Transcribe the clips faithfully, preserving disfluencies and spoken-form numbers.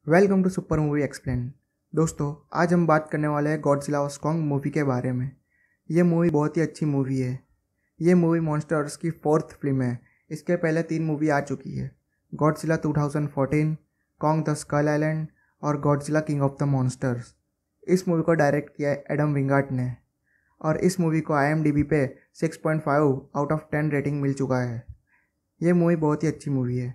Welcome to super movie explain. दोस्तों, आज हम बात करने वाले हैं गॉडजिला वर्सेस कॉन्ग मूवी के बारे में। ये मूवी बहुत ही अच्छी मूवी है। ये मूवी मॉन्स्टर्स की फोर्थ फिल्म है। इसके पहले तीन मूवी आ चुकी है, Godzilla two thousand fourteen, Kong the Skull Island और Godzilla king of the monsters. इस मूवी को डायरेक्ट किया है एडम विंगार्ट ने और इस मूवी को आई एम डी बी पे six point five out of ten rating मिल चुका है। ये मूवी बहुत ही अच्छी मूवी है।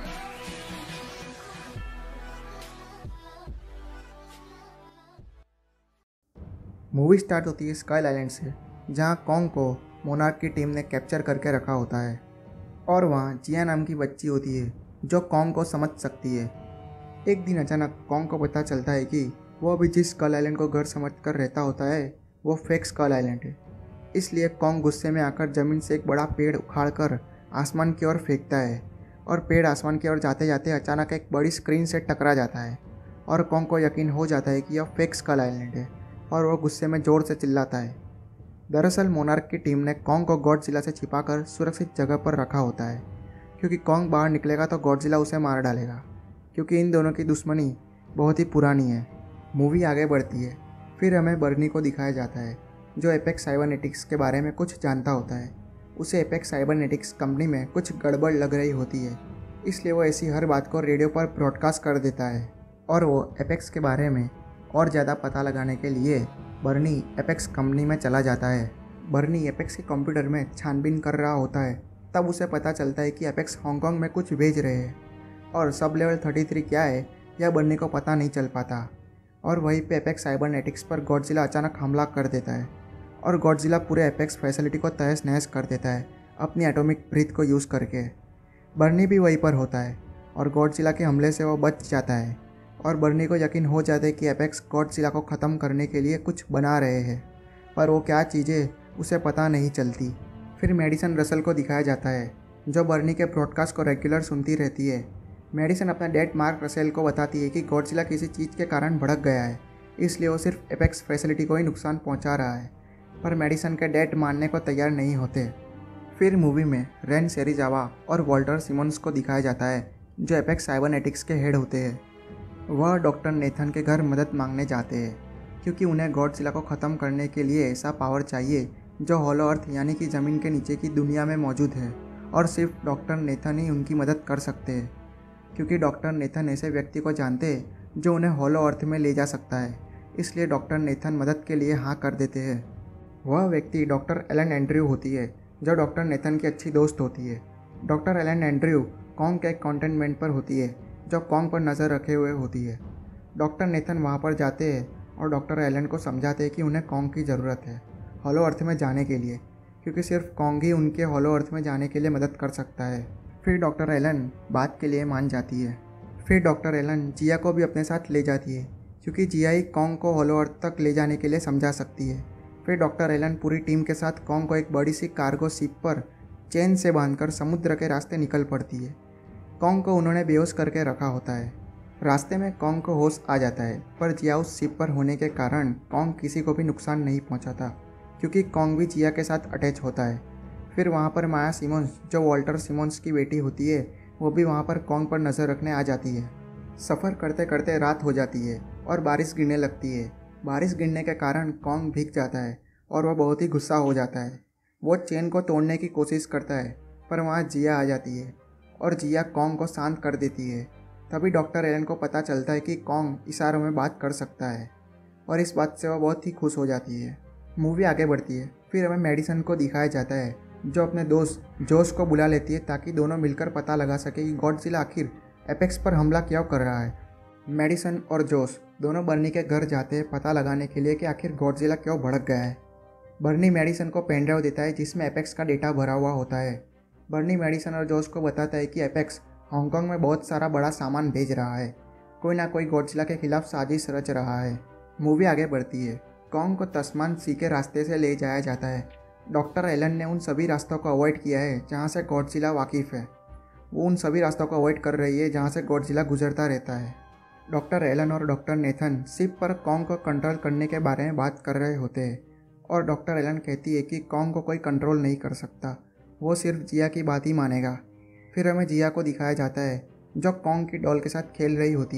मूवी स्टार्ट होती है स्काई आइलैंड से, जहां कॉन्ग को मोनार्क की टीम ने कैप्चर करके रखा होता है और वहां जिया नाम की बच्ची होती है जो कॉन्ग को समझ सकती है। एक दिन अचानक कॉन्ग को पता चलता है कि वो अभी जिस स्कल आइलैंड को घर समझ कर रहता होता है वो फेक स्कल आइलैंड है। इसलिए कॉन्ग गुस्से में आकर ज़मीन से एक बड़ा पेड़ उखाड़ कर आसमान की ओर फेंकता है और पेड़ आसमान की ओर जाते जाते अचानक एक बड़ी स्क्रीन से टकरा जाता है और कॉन्ग को यकीन हो जाता है कि यह फेक स्कल आइलैंड है और वह गुस्से में ज़ोर से चिल्लाता है। दरअसल मोनार्क की टीम ने कॉन्ग को गॉडजिला से छिपाकर सुरक्षित जगह पर रखा होता है, क्योंकि कॉन्ग बाहर निकलेगा तो गॉडजिला उसे मार डालेगा, क्योंकि इन दोनों की दुश्मनी बहुत ही पुरानी है। मूवी आगे बढ़ती है। फिर हमें बर्नी को दिखाया जाता है, जो एपेक्स साइबरनेटिक्स के बारे में कुछ जानता होता है। उसे एपेक्स साइबरनेटिक्स कंपनी में कुछ गड़बड़ लग रही होती है, इसलिए वो ऐसी हर बात को रेडियो पर ब्रॉडकास्ट कर देता है और वो एपेक्स के बारे में और ज़्यादा पता लगाने के लिए बर्नी एपेक्स कंपनी में चला जाता है। बर्नी एपेक्स के कंप्यूटर में छानबीन कर रहा होता है, तब उसे पता चलता है कि एपेक्स हांगकांग में कुछ भेज रहे हैं और सब लेवल थर्टी थ्री क्या है यह बर्नी को पता नहीं चल पाता। और वहीं पे एपेक्स साइबरनेटिक्स पर गॉडजिला अचानक हमला कर देता है और गॉडजिला पूरे एपेक्स फैसिलिटी को तहस नहस कर देता है अपनी एटॉमिक ब्रीथ को यूज़ करके। बर्नी भी वहीं पर होता है और गॉडजिला के हमले से वो बच जाता है और बर्नी को यकीन हो जाता है कि एपेक्स गॉडजिला को ख़त्म करने के लिए कुछ बना रहे हैं, पर वो क्या चीज़ें उसे पता नहीं चलती। फिर मेडिसन रसल को दिखाया जाता है, जो बर्नी के ब्रॉडकास्ट को रेगुलर सुनती रहती है। मेडिसन अपना डैड मार्क रसेल को बताती है कि गॉडजिला किसी चीज़ के कारण भड़क गया है, इसलिए वो सिर्फ एपेक्स फैसिलिटी को ही नुकसान पहुंचा रहा है, पर मेडिसन के डैड मानने को तैयार नहीं होते। फिर मूवी में रेन सेरिजावा और वॉल्टर सिमोन्स को दिखाया जाता है, जो एपेक्स साइबरनेटिक्स के हेड होते हैं। वह डॉक्टर नेथन के घर मदद मांगने जाते हैं, क्योंकि उन्हें गॉडजिला को ख़त्म करने के लिए ऐसा पावर चाहिए जो हॉलो अर्थ यानी कि ज़मीन के नीचे की दुनिया में मौजूद है, और सिर्फ डॉक्टर नेथन ही उनकी मदद कर सकते हैं, क्योंकि डॉक्टर नेथन ऐसे व्यक्ति को जानते हैं जो उन्हें हॉलो अर्थ में ले जा सकता है। इसलिए डॉक्टर नेथन मदद के लिए हाँ कर देते हैं। वह व्यक्ति डॉक्टर एलन एंड्रयू होती है, जो डॉक्टर नेथन की अच्छी दोस्त होती है। डॉक्टर एलन एंड्रयू कॉन्ग के कंटेनमेंट पर होती है, जो कॉन्ग पर नज़र रखे हुए होती है। डॉक्टर नेथन वहाँ पर जाते हैं और डॉक्टर एलन को समझाते हैं कि उन्हें कॉन्ग की ज़रूरत है हॉलो अर्थ में जाने के लिए, क्योंकि सिर्फ कॉन्ग ही उनके हॉलो अर्थ में जाने के लिए मदद कर सकता है। फिर डॉक्टर एलन बात के लिए मान जाती है। फिर डॉक्टर एलन जिया को भी अपने साथ ले जाती है, क्योंकि जिया ही कॉन्ग को हॉलो अर्थ तक ले जाने के लिए समझा सकती है। फिर डॉक्टर एलन पूरी टीम के साथ कॉन्ग को एक बड़ी सी कार्गो शिप पर चेन से बांधकर समुद्र के रास्ते निकल पड़ती है। कॉन्ग को उन्होंने बेहोश करके रखा होता है। रास्ते में कॉन्ग को होश आ जाता है, पर जिया उस शिप पर होने के कारण कॉन्ग किसी को भी नुकसान नहीं पहुंचाता, क्योंकि कॉन्ग भी जिया के साथ अटैच होता है। फिर वहां पर माया सिमोन्स, जो वॉल्टर सिमोन्स की बेटी होती है, वो भी वहां पर कॉन्ग पर नज़र रखने आ जाती है। सफ़र करते करते रात हो जाती है और बारिश गिरने लगती है। बारिश गिरने के कारण कॉन्ग भीग जाता है और वह बहुत ही गुस्सा हो जाता है। वो चेन को तोड़ने की कोशिश करता है, पर वहाँ जिया आ जाती है और जिया कॉन्ग को शांत कर देती है। तभी डॉक्टर एलन को पता चलता है कि कॉन्ग इशारों में बात कर सकता है और इस बात से वह बहुत ही खुश हो जाती है। मूवी आगे बढ़ती है। फिर हमें मेडिसन को दिखाया जाता है, जो अपने दोस्त जोश को बुला लेती है ताकि दोनों मिलकर पता लगा सके कि गॉडजिला आखिर एपेक्स पर हमला क्यों कर रहा है। मेडिसन और जोश दोनों बर्नी के घर जाते हैं पता लगाने के लिए कि आखिर गॉडजिला क्यों भड़क गया है। बर्नी मेडिसन को पेन ड्राइव देता है जिसमें एपेक्स का डेटा भरा हुआ होता है। बर्नी मेडिसन और जोश को बताता है कि एपेक्स हांगकांग में बहुत सारा बड़ा सामान भेज रहा है, कोई ना कोई गॉडजिला के खिलाफ साजिश रच रहा है। मूवी आगे बढ़ती है। कॉन्ग को तस्मान सी के रास्ते से ले जाया जाता है। डॉक्टर एलन ने उन सभी रास्तों को अवॉइड किया है जहाँ से गॉडजिला वाकिफ़ है। वो उन सभी रास्तों को अवॉइड कर रही है जहाँ से गॉडजिला गुजरता रहता है। डॉक्टर एलन और डॉक्टर नेथन शिप पर कॉन्ग को कंट्रोल करने के बारे में बात कर रहे होते हैं और डॉक्टर एलन कहती है कि कॉन्ग को कोई कंट्रोल नहीं कर सकता, वो सिर्फ जिया की बात ही मानेगा। फिर हमें जिया को दिखाया जाता है, जो कॉन्ग की डॉल के साथ खेल रही होती है।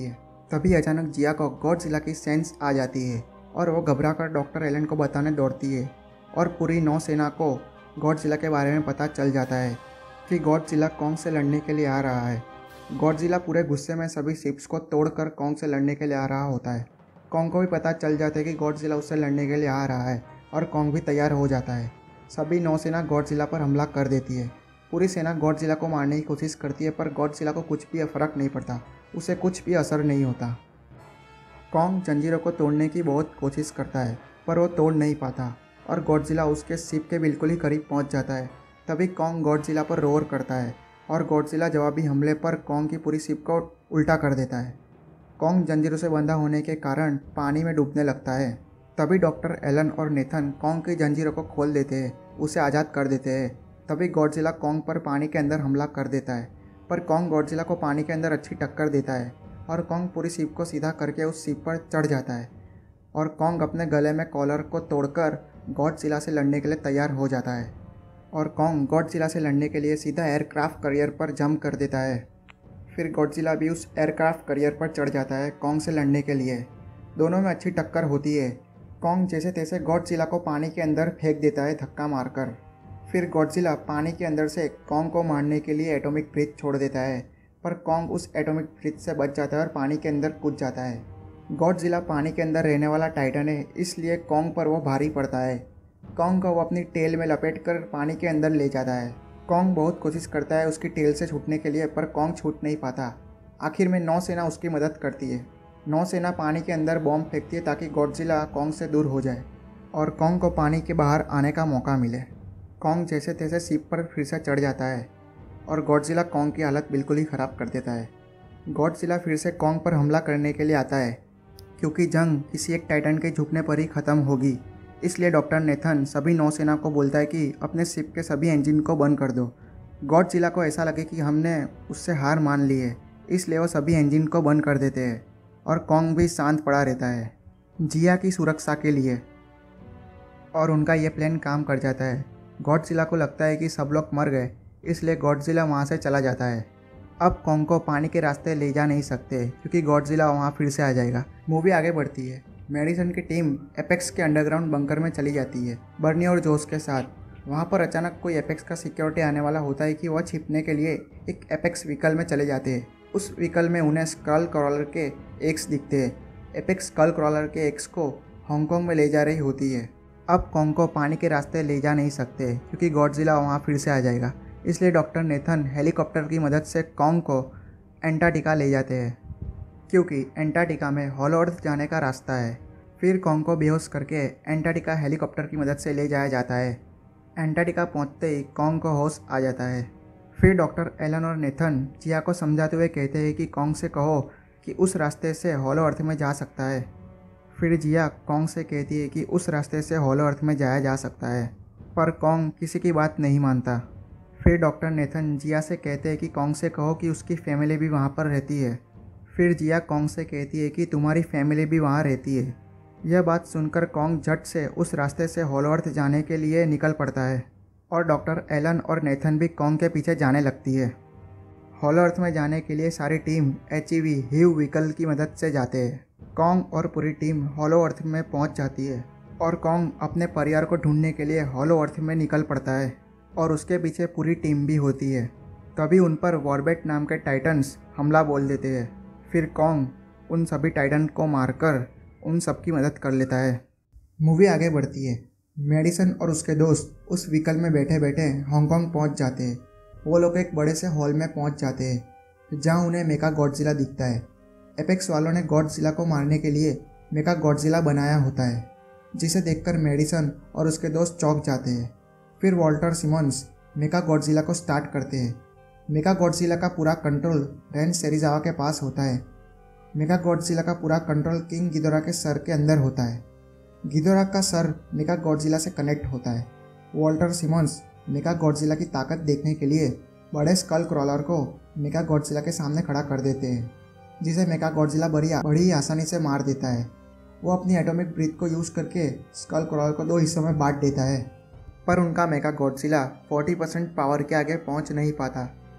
तभी अचानक जिया को गॉडजिला की सेंस आ जाती है और वो घबराकर डॉक्टर एलन को बताने दौड़ती है और पूरी नौसेना को गॉडजिला के बारे में पता चल जाता है कि गॉडजिला कॉन्ग से लड़ने के लिए आ रहा है। गॉडजिला पूरे गुस्से में सभी शिप्स को तोड़कर कॉन्ग से लड़ने के लिए आ रहा होता है। कॉन्ग को भी पता चल जाता है कि गॉडजिला उससे लड़ने के लिए आ रहा है और कॉन्ग भी तैयार हो जाता है। सभी नौसेना गॉडजिला पर हमला कर देती है। पूरी सेना गॉडजिला को मारने की कोशिश करती है पर गॉडजिला को कुछ भी फ़र्क नहीं पड़ता, उसे कुछ भी असर नहीं होता। कॉन्ग जंजीरों को तोड़ने की बहुत कोशिश करता है पर वो तोड़ नहीं पाता और गॉडजिला उसके शिप के बिल्कुल ही करीब पहुंच जाता है। तभी कॉन्ग गॉडजिला पर रोर करता है और गॉडजिला जवाबी हमले पर कॉन्ग की पूरी शिप को उल्टा कर देता है। कॉन्ग जंजीरों से बंधा होने के कारण पानी में डूबने लगता है। तभी डॉक्टर एलन और नेथन कॉन्ग की जंजीरों को खोल देते हैं, उसे आज़ाद कर देते हैं। तभी गॉडजिला कॉन्ग पर पानी के अंदर हमला कर देता है पर कॉन्ग गॉडजिला को पानी के अंदर अच्छी टक्कर देता है और कॉन्ग पूरी शिप को सीधा करके उस शिप पर चढ़ जाता है और कॉन्ग अपने गले में कॉलर को तोड़कर गॉडजिला से लड़ने के लिए तैयार हो जाता है और कॉन्ग गॉडजिला से लड़ने के लिए सीधा एयरक्राफ्ट करियर पर जंप कर देता है। फिर गॉडजिला भी उस एयरक्राफ्ट करियर पर चढ़ जाता है कॉन्ग से लड़ने के लिए। दोनों में अच्छी टक्कर होती है। कॉन्ग जैसे तैसे गॉडजिला को पानी के अंदर फेंक देता है धक्का मारकर। फिर गॉडजिला पानी के अंदर से कॉन्ग को मारने के लिए एटॉमिक ब्रीथ छोड़ देता है पर कॉन्ग उस एटॉमिक ब्रीथ से बच जाता है और पानी के अंदर कूद जाता है। गॉडजिला पानी के अंदर रहने वाला टाइटन है, इसलिए कॉन्ग पर वो भारी पड़ता है। कॉन्ग को वो अपनी टेल में लपेटकर पानी के अंदर ले जाता है। कॉन्ग बहुत कोशिश करता है उसकी टेल से छूटने के लिए पर कॉन्ग छूट नहीं पाता। आखिर में नौसेना उसकी मदद करती है। नौसेना पानी के अंदर बॉम्ब फेंकती है ताकि गॉडजिला कॉन्ग से दूर हो जाए और कॉन्ग को पानी के बाहर आने का मौका मिले। कॉन्ग जैसे तैसे शिप पर फिर से चढ़ जाता है और गॉडजिला कॉन्ग की हालत बिल्कुल ही ख़राब कर देता है। गॉडजिला फिर से कॉन्ग पर हमला करने के लिए आता है क्योंकि जंग किसी एक टाइटन के झुकने पर ही ख़त्म होगी। इसलिए डॉक्टर नेथन सभी नौसेना को बोलता है कि अपने शिप के सभी इंजन को बंद कर दो। गॉडजिला को ऐसा लगे कि हमने उससे हार मान ली है, इसलिए वो सभी इंजन को बंद कर देते हैं और कॉन्ग भी शांत पड़ा रहता है जिया की सुरक्षा के लिए और उनका ये प्लान काम कर जाता है। गॉडजिला को लगता है कि सब लोग मर गए, इसलिए गॉडजिला वहाँ से चला जाता है। अब कॉन्ग को पानी के रास्ते ले जा नहीं सकते क्योंकि गॉडजिला वहाँ फिर से आ जाएगा। मूवी आगे बढ़ती है। मेडिसन की टीम एपेक्स के अंडरग्राउंड बंकर में चली जाती है बर्नी और जोस के साथ। वहाँ पर अचानक कोई एपेक्स का सिक्योरिटी आने वाला होता है कि वह छिपने के लिए एक एपेक्स व्हीकल में चले जाते हैं। उस व्हीकल में उन्हें स्कल क्रॉलर के एक्स दिखते हैं। एपेक्स स्कल क्रॉलर के एक्स को हांगकांग में ले जा रही होती है। अब कॉन्ग को पानी के रास्ते ले जा नहीं सकते क्योंकि गॉडजिला वहाँ फिर से आ जाएगा, इसलिए डॉक्टर नेथन हेलीकॉप्टर की मदद से कॉन्ग को एंटार्क्टिका ले जाते हैं क्योंकि एंटार्क्टिका में हॉलो अर्थ जाने का रास्ता है। फिर कॉन्ग को बेहोश करके एंटार्क्टिका हेलीकॉप्टर की मदद से ले जाया जाता है। एंटार्क्टिका पहुँचते ही कॉन्ग को होश आ जाता है। फिर डॉक्टर एलन और नेथन जिया को समझाते हुए कहते हैं कि कॉन्ग से कहो कि उस रास्ते से हॉलो अर्थ में जा सकता है। फिर जिया कॉन्ग से कहती है कि उस रास्ते से हॉलो अर्थ में जाया जा सकता है पर कॉन्ग किसी की बात नहीं मानता। फिर डॉक्टर नेथन जिया से कहते हैं कि कॉन्ग से कहो कि उसकी फैमिली भी वहाँ पर रहती है। फिर जिया कॉन्ग से कहती है कि तुम्हारी फैमिली भी वहाँ रहती है। यह बात सुनकर कॉन्ग झट से उस रास्ते से हॉलो अर्थ जाने के लिए निकल पड़ता है और डॉक्टर एलन और नेथन भी कॉन्ग के पीछे जाने लगती है। हॉलो अर्थ में जाने के लिए सारी team H E V HEAV vehicle की मदद से जाते हैं। कॉन्ग और पूरी टीम हॉलो अर्थ में पहुंच जाती है और कॉन्ग अपने परिवार को ढूंढने के लिए हॉलो अर्थ में निकल पड़ता है और उसके पीछे पूरी टीम भी होती है। तभी उन पर वॉरबेट नाम के टाइटन्स हमला बोल देते हैं। फिर कॉन्ग उन सभी टाइटन को मारकर उन सब की मदद कर लेता है। मूवी आगे बढ़ती है। मेडिसन और उसके दोस्त उस व्हीकल में बैठे बैठे हांगकांग पहुंच जाते हैं। वो लोग एक बड़े से हॉल में पहुंच जाते हैं जहां उन्हें मेका गॉडजिला दिखता है। एपेक्स वालों ने गॉडजिला को मारने के लिए मेका गॉडजिला बनाया होता है, जिसे देखकर मेडिसन और उसके दोस्त चौंक जाते हैं। फिर वॉल्टर सिमन्स मेका गॉडजिला को स्टार्ट करते हैं। मेका गॉडजिला का पूरा कंट्रोल रैन सेरिजावा के पास होता है। मेका गॉडजिला का पूरा कंट्रोल किंग गिदोरा के सर के अंदर होता है। गिदोरा का सर मेका गॉडजिला से कनेक्ट होता है। वॉल्टर सिमन्स मेका गॉडजिला की ताकत देखने के लिए बड़े स्कल क्रॉलर को मेका गॉडजिला के सामने खड़ा कर देते हैं, जिसे मेका गॉडजिला बड़ी बड़ी आसानी से मार देता है। वो अपनी एटॉमिक ब्रीथ को यूज़ करके स्कल क्रॉलर को दो हिस्सों में बांट देता है, पर उनका मेका गॉडजिला चालीस परसेंट पावर के आगे पहुंच नहीं पाता।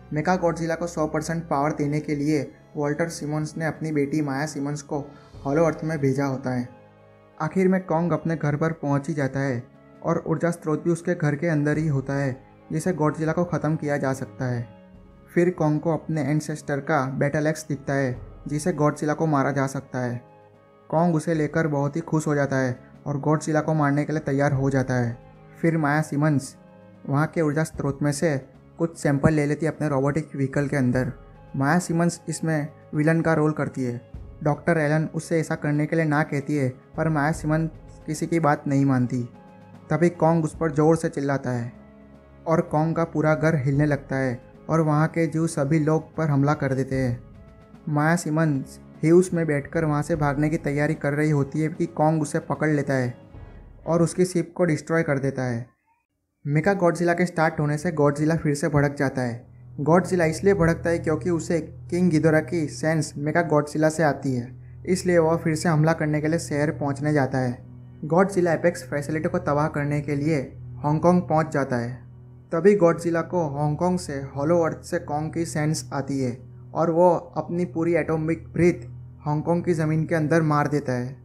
मेका गॉडजिला को सौ परसेंट पावर देने के लिए वॉल्टर सिमोन्स ने अपनी बेटी माया सिमन्स को हॉलो अर्थ में भेजा होता है। आखिर में कॉन्ग अपने घर पर पहुंच ही जाता है और ऊर्जा स्रोत भी उसके घर के अंदर ही होता है जिसे गॉडजिला को ख़त्म किया जा सकता है। फिर कॉन्ग को अपने एंसेस्टर का बैटल एक्स दिखता है जिसे गॉडजिला को मारा जा सकता है। कॉन्ग उसे लेकर बहुत ही खुश हो जाता है और गॉडजिला को मारने के लिए तैयार हो जाता है। फिर माया सिमन्स वहाँ के ऊर्जा स्रोत में से कुछ सैंपल ले लेती है अपने रोबोटिक व्हीकल के अंदर। माया सिमन्स इसमें विलन का रोल करती है। डॉक्टर एलन उससे ऐसा करने के लिए ना कहती है पर माया सिमन्स किसी की बात नहीं मानती। तभी कॉन्ग उस पर ज़ोर से चिल्लाता है और कॉन्ग का पूरा घर हिलने लगता है और वहाँ के जीव सभी लोग पर हमला कर देते हैं। माया सिमन्स ह्यूस में बैठकर वहाँ से भागने की तैयारी कर रही होती है कि कॉन्ग उसे पकड़ लेता है और उसकी शिप को डिस्ट्रॉय कर देता है। मेका गॉडजिला के स्टार्ट होने से गॉडजिला फिर से भड़क जाता है। गॉडजिला इसलिए भड़कता है क्योंकि उसे किंग गिदोरा की सेंस मेका गॉडजिला से आती है, इसलिए वह फिर से हमला करने के लिए शहर पहुंचने जाता है। गॉडजिला एपेक्स फैसिलिटी को तबाह करने के लिए हांगकांग पहुंच जाता है। तभी गॉडजिला को हांगकांग से हॉलो अर्थ से कॉन्ग की सेंस आती है और वो अपनी पूरी एटॉमिक ब्रीथ हांगकांग की ज़मीन के अंदर मार देता है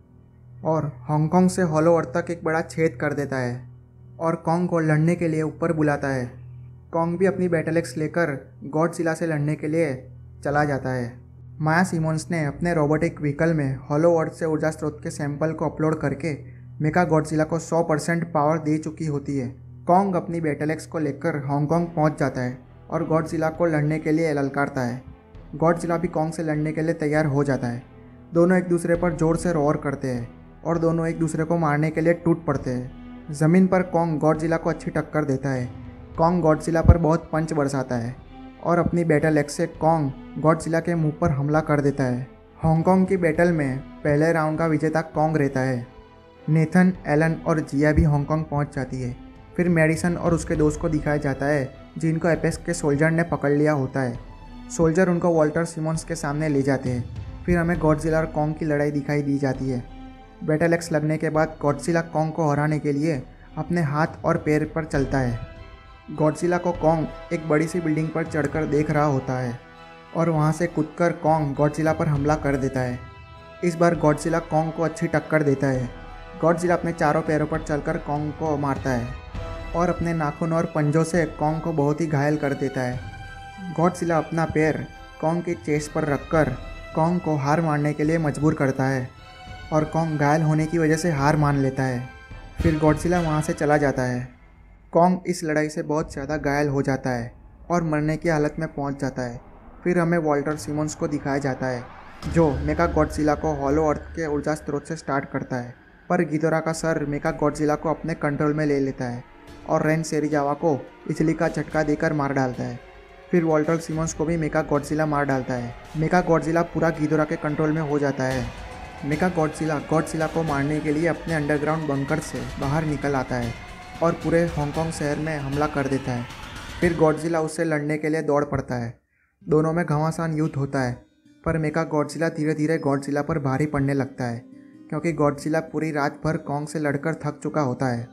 और हांगकांग से हॉलो अर्थ तक एक बड़ा छेद कर देता है और कॉन्ग को लड़ने के लिए ऊपर बुलाता है। कॉन्ग भी अपनी बैटल एक्स लेकर गॉडजिला से लड़ने के लिए चला जाता है। माया सिमोन्स ने अपने रोबोटिक व्हीकल में हॉलो अर्थ से ऊर्जा स्रोत के सैंपल को अपलोड करके मेका गॉडजिला को सौ परसेंट पावर दे चुकी होती है। कॉन्ग अपनी बैटल एक्स को लेकर हांगकांग पहुंच जाता है और गॉडजिला को लड़ने के लिए ललकारता है। गॉडजिला भी कॉन्ग से लड़ने के लिए तैयार हो जाता है। दोनों एक दूसरे पर जोर से रोर करते हैं और दोनों एक दूसरे को मारने के लिए टूट पड़ते हैं। ज़मीन पर कॉन्ग गॉडजिला को अच्छी टक्कर देता है। कॉन्ग गॉडजिला पर बहुत पंच बरसाता है और अपनी बैटल एक्स से कॉन्ग गॉडजिला के मुंह पर हमला कर देता है। हांगकांग की बैटल में पहले राउंड का विजेता कॉन्ग रहता है। नेथन, एलन और जिया भी हांगकांग पहुंच जाती है। फिर मेडिसन और उसके दोस्त को दिखाया जाता है जिनको एपेक्स के सोल्जर ने पकड़ लिया होता है। सोल्जर उनको वॉल्टर सिमोन्स के सामने ले जाते हैं। फिर हमें गॉडजिला और कॉन्ग की लड़ाई दिखाई दी जाती है। बैटल एक्स लगने के बाद गॉडजिला कॉन्ग को हराने के लिए अपने हाथ और पैर पर चलता है। गॉडजिला को कॉन्ग एक बड़ी सी बिल्डिंग पर चढ़कर देख रहा होता है और वहां से कूदकर कॉन्ग गॉडजिला पर हमला कर देता है। इस बार गॉडजिला कॉन्ग को अच्छी टक्कर देता है। गॉडजिला अपने चारों पैरों पर चलकर कॉन्ग को मारता है और अपने नाखून और पंजों से कॉन्ग को बहुत ही घायल कर देता है। गॉडजिला अपना पैर कॉन्ग की चेस्ट पर रखकर कॉन्ग को हार मानने के लिए मजबूर करता है और कॉन्ग घायल होने की वजह से हार मान लेता है। फिर गॉडजिला वहाँ से चला जाता है। कॉन्ग इस लड़ाई से बहुत ज़्यादा घायल हो जाता है और मरने की हालत में पहुँच जाता है। फिर हमें वॉल्टर सिमोन्स को दिखाया जाता है जो मेका गॉडजिला को हॉलो अर्थ के ऊर्जा स्रोत से स्टार्ट करता है, पर गिदोरा का सर मेका गॉडजिला को अपने कंट्रोल में ले लेता है और रेन सेरिजावा को बिजली का झटका देकर मार डालता है। फिर वॉल्टर सिमोन्स को भी मेका गॉडजिला मार डालता है। मेका गॉडजिला पूरा गिदोरा के कंट्रोल में हो जाता है। मेका गॉडजिला गॉडजिला को मारने के लिए अपने अंडरग्राउंड बंकर से बाहर निकल आता है और पूरे हांगकांग शहर में हमला कर देता है। फिर गॉडजिला उससे लड़ने के लिए दौड़ पड़ता है। दोनों में घमासान युद्ध होता है, पर मेका गॉडजिला धीरे धीरे गॉडजिला पर भारी पड़ने लगता है क्योंकि गॉडजिला पूरी रात भर कॉन्ग से लड़कर थक चुका होता है।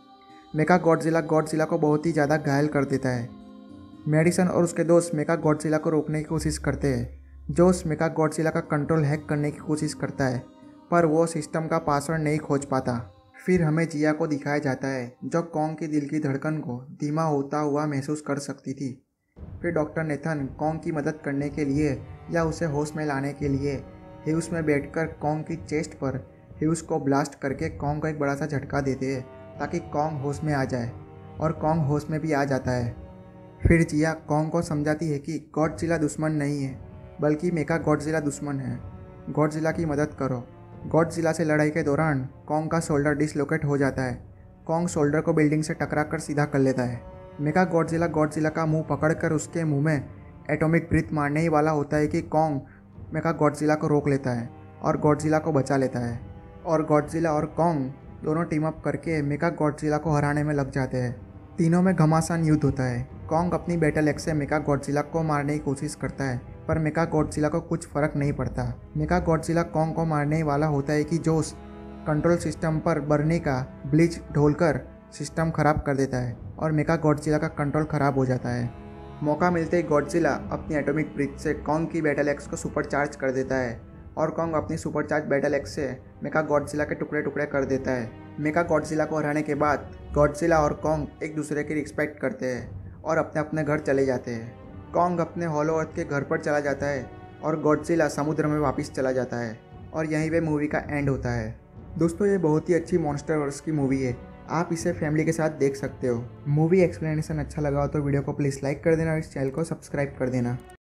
मेका गॉडजिला गॉडजिला को बहुत ही ज़्यादा घायल कर देता है। मेडिसन और उसके दोस्त मेका गॉडजिला को रोकने की कोशिश करते हैं। जोस मेका गॉडजिला का कंट्रोल हैक करने की कोशिश करता है, पर वो सिस्टम का पासवर्ड नहीं खोज पाता। फिर हमें जिया को दिखाया जाता है जो कॉन्ग की दिल की धड़कन को धीमा होता हुआ महसूस कर सकती थी। फिर डॉक्टर नेथन कॉन्ग की मदद करने के लिए या उसे होश में लाने के लिए ह्यूस में बैठकर कॉन्ग की चेस्ट पर ह्यूस को ब्लास्ट करके कॉन्ग को एक बड़ा सा झटका देते हैं ताकि कॉन्ग होश में आ जाए, और कॉन्ग होश में भी आ जाता है। फिर जिया कॉन्ग को समझाती है कि गॉडजिला दुश्मन नहीं है बल्कि मेका गॉडजिला दुश्मन है। गॉडजिला की मदद करो। गॉडजिला से लड़ाई के दौरान कॉन्ग का शोल्डर डिसलोकेट हो जाता है। कॉन्ग शोल्डर को बिल्डिंग से टकरा कर सीधा कर लेता है। मेका गॉडजिला गॉडजिला का मुंह पकड़कर उसके मुंह में एटॉमिक ब्रीथ मारने ही वाला होता है कि कॉन्ग मेका गॉडजिला को रोक लेता है और गॉडजिला को बचा लेता है, और गॉडजिला और कॉन्ग दोनों टीम अप करके मेका गॉडजिला को हराने में लग जाते हैं। तीनों में घमासान युद्ध होता है। कॉन्ग अपनी बैटल एक्स से मेका गॉडजिला को मारने की कोशिश करता है, पर मेका गॉडजिला को कुछ फर्क नहीं पड़ता। मेका गॉडजिला कॉन्ग को मारने ही वाला होता है कि जोस कंट्रोल सिस्टम पर बर्नी का ब्लीच ढोलकर सिस्टम खराब कर देता है और मेका गॉडजिला का कंट्रोल खराब हो जाता है। मौका मिलते ही गॉडजिला अपनी एटॉमिक ब्रिज से कॉन्ग की बैटल एक्स को सुपर चार्ज कर देता है और कॉन्ग अपनी सुपर चार्ज बैटल एक्स से मेका गॉडजिला के टुकड़े टुकड़े कर देता है। मेका गॉडजिला को हराने के बाद गॉडजिला और कॉन्ग एक दूसरे की रिस्पेक्ट करते हैं और अपने अपने घर चले जाते हैं। कॉन्ग अपने हॉलो अर्थ के घर पर चला जाता है और गॉडजिला समुद्र में वापस चला जाता है और यहीं पे मूवी का एंड होता है। दोस्तों, ये बहुत ही अच्छी मॉन्स्टरवर्स की मूवी है, आप इसे फैमिली के साथ देख सकते हो। मूवी एक्सप्लेनेशन अच्छा लगा हो तो वीडियो को प्लीज़ लाइक कर देना और इस चैनल को सब्सक्राइब कर देना।